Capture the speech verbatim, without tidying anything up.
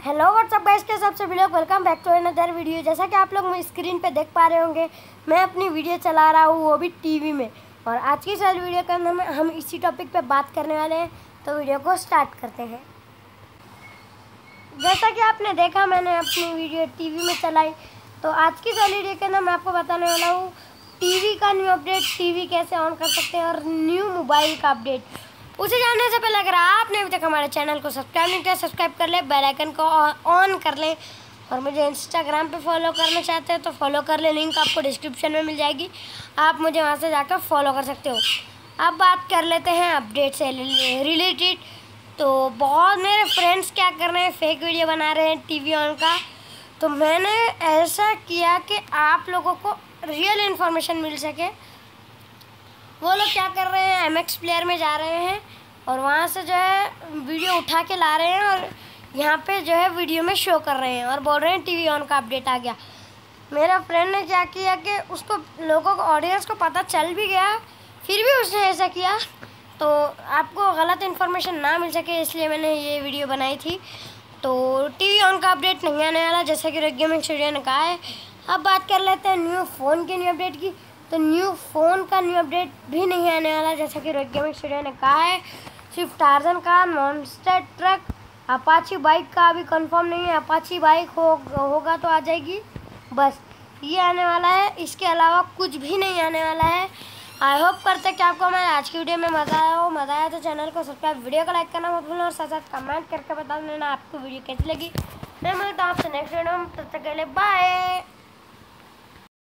Hello what's up guys, के सबसे video welcome back to another video. जैसा कि आप लोग मेरी स्क्रीन पे देख पा रहे होंगे, मैं अपनी वीडियो चला रहा हूँ, वो भी टीवी में। और आज की सारी वीडियो के अंदर हम इसी टॉपिक पे बात करने वाले हैं, तो वीडियो को स्टार्ट करते हैं। जैसा कि आपने देखा, मैंने अपनी वीडियो टीवी में चलाई, तो आज की सारी वीडियो के अंदर मैं आपको बताने वाला हूँ टीवी का न्यू अपडेट, टीवी कैसे ऑन कर सकते हैं और न्यू मोबाइल का अपडेट। उसे जानने से पहले अगर आपने अभी तक हमारे चैनल को सब्सक्राइब नहीं किया, सब्सक्राइब कर ले, बेल आइकन को ऑन कर लें। और मुझे इंस्टाग्राम पे फॉलो करना चाहते हैं तो फॉलो कर ले, लिंक आपको डिस्क्रिप्शन में मिल जाएगी, आप मुझे वहाँ से जाकर फॉलो कर सकते हो। अब बात कर लेते हैं अपडेट से रिलेटेड। तो बहुत मेरे फ्रेंड्स क्या कर रहे हैं, फेक वीडियो बना रहे हैं टीवी ऑन का। तो मैंने ऐसा किया कि आप लोगों को रियल इन्फॉर्मेशन मिल सके। वो लोग क्या कर रहे हैं, एम एक्स प्लेयर में जा रहे हैं और वहाँ से जो है वीडियो उठा के ला रहे हैं और यहाँ पे जो है वीडियो में शो कर रहे हैं और बोल रहे हैं टीवी ऑन का अपडेट आ गया। मेरा फ्रेंड ने क्या किया कि उसको लोगों को, ऑडियंस को पता चल भी गया, फिर भी उसने ऐसा किया। तो आपको गलत इन्फॉर्मेशन ना मिल सके, इसलिए मैंने ये वीडियो बनाई थी। तो टीवी ऑन का अपडेट नहीं आने वाला, जैसे कि रेड गेमिंग स्टूडियो ने कहा है। अब बात कर लेते हैं न्यू फ़ोन के न्यू अपडेट की। तो न्यू फ़ोन का न्यू अपडेट भी नहीं आने वाला, जैसा कि रेड गेमिंग स्टूडियो ने कहा है। सिर्फ टार्जन का, मॉन्स्टर ट्रक, अपाची बाइक का अभी कंफर्म नहीं है। अपाची बाइक हो होगा तो आ जाएगी, बस ये आने वाला है। इसके अलावा कुछ भी नहीं आने वाला है। आई होप करते हैं कि आपको हमारे आज की वीडियो में मज़ा आया हो। मज़ा आया तो चैनल को सब्सक्राइब, वीडियो को लाइक करना मत भूलना और साथ साथ कमेंट करके बता देना आपको वीडियो कैसी लगी। मैं मिलता हूँ आपसे नेक्स्ट वीडियो में, तब तक के लिए बाय।